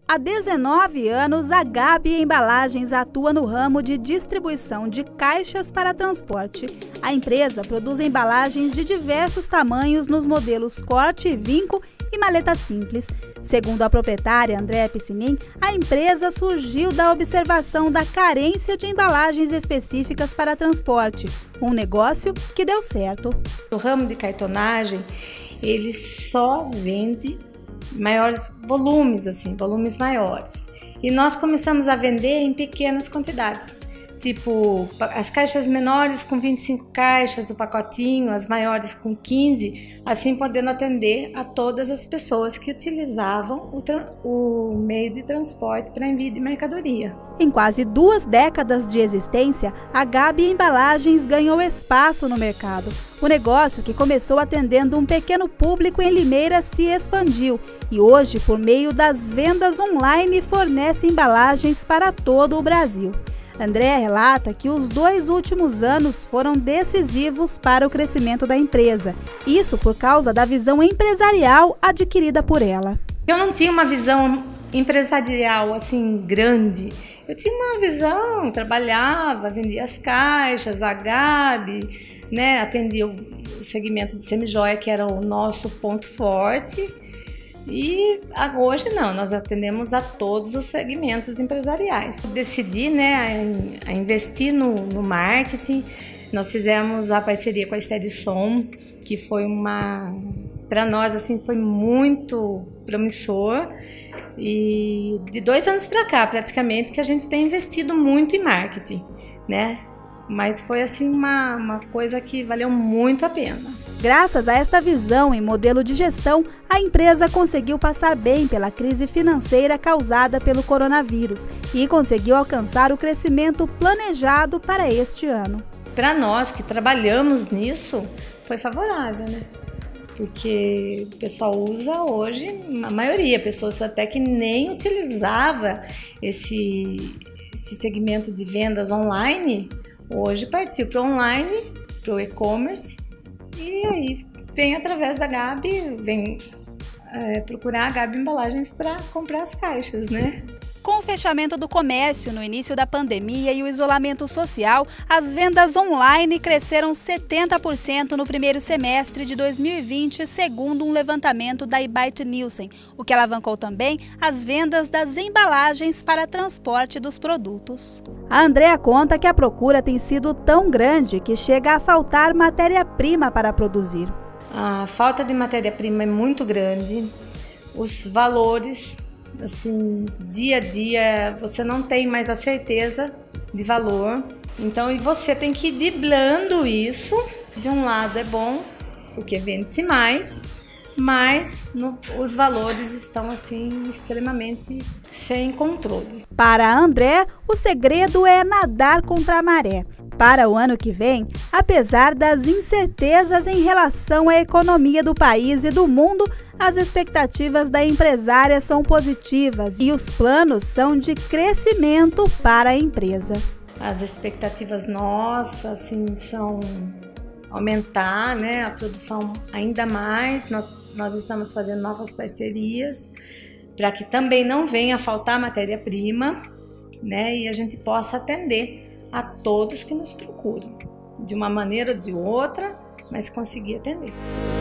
Há 19 anos, a Gabi Embalagens atua no ramo de distribuição de caixas para transporte. A empresa produz embalagens de diversos tamanhos nos modelos corte e vinco e maleta simples. Segundo a proprietária Andréa Piscinin, a empresa surgiu da observação da carência de embalagens específicas para transporte, um negócio que deu certo. O ramo de cartonagem, ele só vende maiores volumes, volumes maiores. E nós começamos a vender em pequenas quantidades, tipo as caixas menores com 25 caixas, o pacotinho, as maiores com 15, assim podendo atender a todas as pessoas que utilizavam o meio de transporte para envio de mercadoria. Em quase 2 décadas de existência, a Gabi Embalagens ganhou espaço no mercado. O negócio, que começou atendendo um pequeno público em Limeira, se expandiu e hoje, por meio das vendas online, fornece embalagens para todo o Brasil. Andréa relata que os 2 últimos anos foram decisivos para o crescimento da empresa. Isso por causa da visão empresarial adquirida por ela. Eu não tinha uma visão empresarial assim grande. Eu tinha uma visão, trabalhava, vendia as caixas, a Gabi, né, atendia o segmento de semijoia, que era o nosso ponto forte. E hoje não, nós atendemos a todos os segmentos empresariais. Decidi, né, a investir no marketing. Nós fizemos a parceria com a Steadson, que foi para nós assim, foi muito promissor. E de 2 anos para cá, praticamente, que a gente tem investido muito em marketing, né? Mas foi assim uma coisa que valeu muito a pena. Graças a esta visão e modelo de gestão, a empresa conseguiu passar bem pela crise financeira causada pelo coronavírus e conseguiu alcançar o crescimento planejado para este ano. Para nós que trabalhamos nisso, foi favorável, né? Porque o pessoal usa hoje, a maioria, pessoas até que nem utilizava esse segmento de vendas online, hoje partiu para o online, para o e-commerce, e aí vem através da Gabi, vem procurar a Gabi Embalagens para comprar as caixas, né? Com o fechamento do comércio no início da pandemia e o isolamento social, as vendas online cresceram 70% no primeiro semestre de 2020, segundo um levantamento da Ibite Nielsen, o que alavancou também as vendas das embalagens para transporte dos produtos. A Andréa conta que a procura tem sido tão grande que chega a faltar matéria-prima para produzir. A falta de matéria-prima é muito grande, os valores, assim, dia a dia, você não tem mais a certeza de valor. Então, e você tem que ir driblando isso. De um lado é bom, porque vende-se mais, mas os valores estão assim extremamente sem controle. Para a Andréa, o segredo é nadar contra a maré. Para o ano que vem, apesar das incertezas em relação à economia do país e do mundo, as expectativas da empresária são positivas e os planos são de crescimento para a empresa. As expectativas nossas assim, são aumentar, né, a produção ainda mais. Nós estamos fazendo novas parcerias para que também não venha a faltar matéria-prima, né, e a gente possa atender a todos que nos procuram, de uma maneira ou de outra, mas conseguir atender.